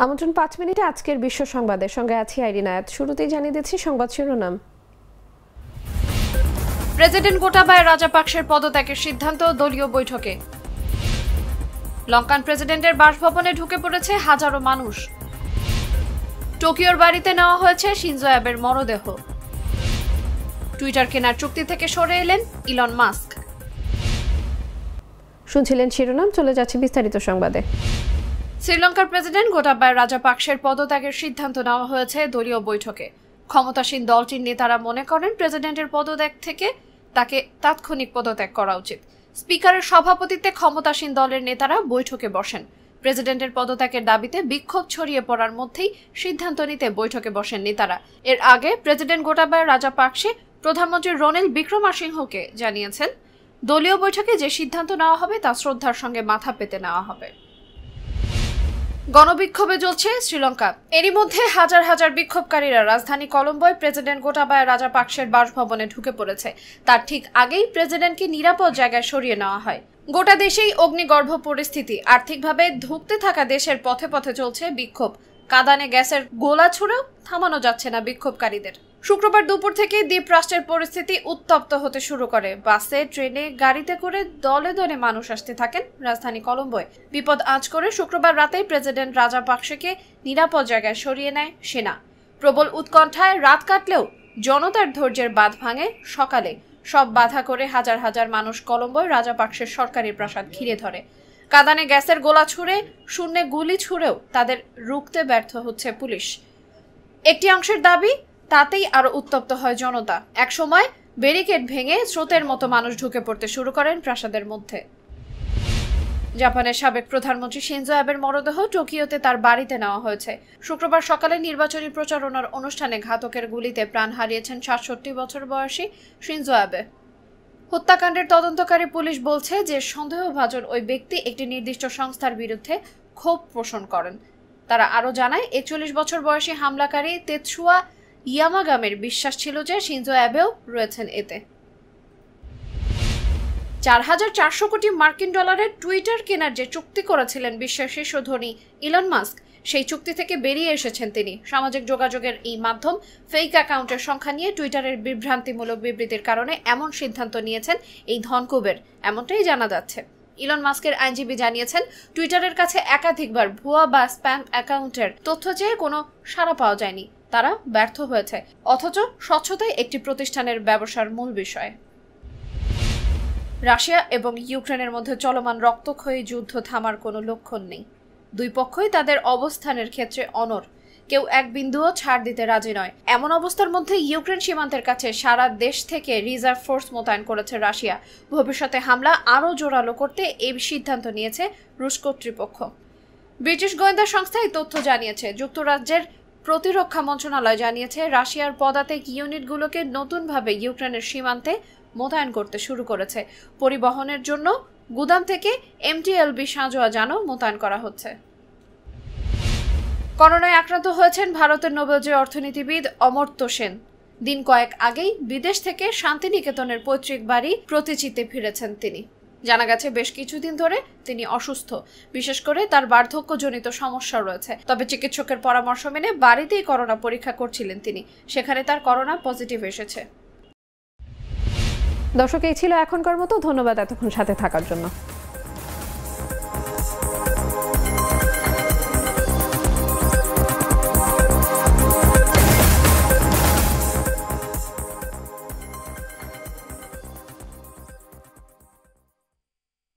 আমন্ত্রণ 5 মিনিটে আজকের বিশ্ব সংবাদের সঙ্গে আছি আইরিনায়াত। শুরুতেই জানিয়ে দিচ্ছি সংবাদ শিরোনাম। প্রেসিডেন্ট গোটাবায়া রাজাপাকসের পদত্যাগের সিদ্ধান্ত দলীয় বৈঠকে। লঙ্কান প্রেসিডেন্টের বাসভবনে ঢুকে পড়েছে হাজারো মানুষ। টোকিওর বাড়িতে নেওয়া হয়েছে শিনজো অ্যাবের মরদেহ। টুইটার কেনার চুক্তি থেকে সরে এলেন ইলন মাস্ক। শুনছিলেন শিরোনাম, চলে যাচ্ছে বিস্তারিত সংবাদে। শ্রীলঙ্কার প্রেসিডেন্ট গোটাবায়া রাজাপাকসের পদত্যাগের সিদ্ধান্ত নেওয়া হয়েছে দলীয় বৈঠকে। ক্ষমতাসীন দলটির নেতারা মনে করেন প্রেসিডেন্টের পদত্যাগ থেকে তাকে তাৎক্ষণিক পদত্যাগ করা উচিত। স্পিকারের সভাপতিত্বে ক্ষমতাসীন দলের নেতারা বৈঠকে বসেন। প্রেসিডেন্টের পদত্যাগের দাবিতে বিক্ষোভ ছড়িয়ে পড়ার মধ্যেই সিদ্ধান্ত নিতে বৈঠকে বসেন নেতারা। এর আগে প্রেসিডেন্ট গোটাবায়া রাজাপাকসে প্রধানমন্ত্রী রনিল বিক্রমাসিংহকে জানিয়েছেন, দলীয় বৈঠকে যে সিদ্ধান্ত নেওয়া হবে তা শ্রদ্ধার সঙ্গে মাথা পেতে নেওয়া হবে। গণবিক্ষোভে জ্বলছে শ্রীলঙ্কা। এরই মধ্যে হাজার হাজার বিক্ষোভকারীরা রাজধানী কলম্বোয় প্রেসিডেন্ট গোটাবায়া রাজাপাকসের বাসভবনে ঢুকে পড়েছে। তার ঠিক আগেই প্রেসিডেন্টকে নিরাপদ জায়গায় সরিয়ে নেওয়া হয়। গোটা দেশেই অগ্নিগর্ভ পরিস্থিতি। আর্থিকভাবে ধুঁকতে থাকা দেশের পথে পথে চলছে বিক্ষোভ। কাঁদানে গ্যাসের গোলা ছুড়েও থামানো যাচ্ছে না বিক্ষোভকারীদের। শুক্রবার দুপুর থেকে দ্বীপরাষ্ট্রের পরিস্থিতি উত্তপ্ত হতে শুরু করে। বাসে, ট্রেনে, গাড়িতে করে দলে দলে মানুষ আসতে থাকেন রাজধানী কলম্বোয়। বিপদ আঁচ করে শুক্রবার রাতেই প্রেসিডেন্ট রাজাপাকসেকে নিরাপদ জায়গায় সরিয়ে নেয় সেনা। প্রবল উৎকণ্ঠায় রাত কাটলেও জনতার ধৈর্যের বাঁধ ভাঙে সকালে। সব বাধা করে হাজার হাজার মানুষ কলম্বোয় রাজাপাকসের সরকারি প্রাসাদ ঘিরে ধরে। কাঁদানে গ্যাসের গোলা ছুড়ে, শূন্যে গুলি ছুড়েও তাদের রুখতে ব্যর্থ হচ্ছে পুলিশ। একটি অংশের দাবি, তাতেই আরো উত্তপ্ত হয় জনতা। একসময় ব্যারিকেড ভেঙে স্রোতের মতো মানুষ ঢুকে পড়তে শুরু করেন প্রাসাদের মধ্যে। জাপানের সাবেক প্রধানমন্ত্রী শিনজো অ্যাবের মরদেহ টোকিওতে তার বাড়িতে নেওয়া হয়েছে। শুক্রবার সকালে নির্বাচনী প্রচারণার অনুষ্ঠানে ঘাতকের গুলিতে প্রাণ হারিয়েছেন ৬৭ বছর বয়সী শিনজো অ্যাবে। হত্যাকাণ্ডের তদন্তকারী পুলিশ বলছে যে সন্দেহভাজন ওই ব্যক্তি একটি নির্দিষ্ট সংস্থার বিরুদ্ধে ক্ষোভ পোষণ করেন। তারা আরও জানায়, ৪১ বছর বয়সী হামলাকারী তেতসুয়া ইয়ামাগামের বিশ্বাস ছিল যে শিনজো অ্যাবেও রয়েছেন এতে। ৪,৪০০ কোটি মার্কিন ডলারের টুইটার কেনার যে চুক্তি করেছিলেন বিশ্বের শীর্ষ ধনী ইলন মাস্ক, সেই চুক্তি থেকে বেরিয়ে এসেছেন তিনি। সামাজিক যোগাযোগের এই মাধ্যম ফেক অ্যাকাউন্টের সংখ্যা নিয়ে টুইটারের বিভ্রান্তিমূলক বিবৃতির কারণে এমন সিদ্ধান্ত নিয়েছেন এই ধনকুবের, এমনটাই জানা যাচ্ছে। ইলন মাস্কের আইনজীবী জানিয়েছেন, টুইটারের কাছে একাধিকবার ভুয়া বা স্প্যাম অ্যাকাউন্টের তথ্য চেয়ে কোনো সাড়া পাওয়া যায়নি। তারা ব্যর্থ হয়েছে, অথচ স্বচ্ছতাই একটি প্রতিষ্ঠানের ব্যবসার মূল বিষয়। রাশিয়া এবং ইউক্রেনের মধ্যে চলমান রক্তক্ষয়ী যুদ্ধ থামার কোনো লক্ষণ নেই। দুই পক্ষই তাদের অবস্থানের ক্ষেত্রে অনড়। কেউ এক বিন্দুও ছাড় দিতে রাজি নয়। এমন অবস্থার মধ্যে ইউক্রেন সীমান্তের কাছে সারা দেশ থেকে রিজার্ভ ফোর্স মোতায়েন করেছে রাশিয়া। ভবিষ্যতে হামলা আরও জোরালো করতে এই সিদ্ধান্ত নিয়েছে রুশ কর্তৃপক্ষ। ব্রিটিশ গোয়েন্দা সংস্থা এই তথ্য জানিয়েছে। যুক্তরাজ্যের প্রতিরক্ষা মন্ত্রণালয় জানিয়েছে, রাশিয়ার পদাতিক ইউনিটগুলোকে নতুনভাবে ইউক্রেনের সীমান্তে মোতায়েন করতে শুরু করেছে। পরিবহনের জন্য গুদাম থেকে MTLB সাঁজোয়া যানও মোতায়েন করা হচ্ছে। করোনায় আক্রান্ত হয়েছেন ভারতের নোবেলজয়ী অর্থনীতিবিদ অমর্ত্য সেন। দিন কয়েক আগেই বিদেশ থেকে শান্তিনিকেতনের পৈতৃক বাড়ি প্রতিচিতে ফিরেছেন তিনি। জানা গেছে বেশ কিছুদিন ধরে তিনি অসুস্থ, বিশেষ করে তার বার্ধক্যজনিত সমস্যা রয়েছে। তবে চিকিৎসকের পরামর্শ মেনে বাড়িতেই করোনা পরীক্ষা করছিলেন তিনি। সেখানে তার করোনা পজিটিভ এসেছে। দর্শক, এই ছিল এখনকার মতো। ধন্যবাদ এতক্ষণ সাথে থাকার জন্য।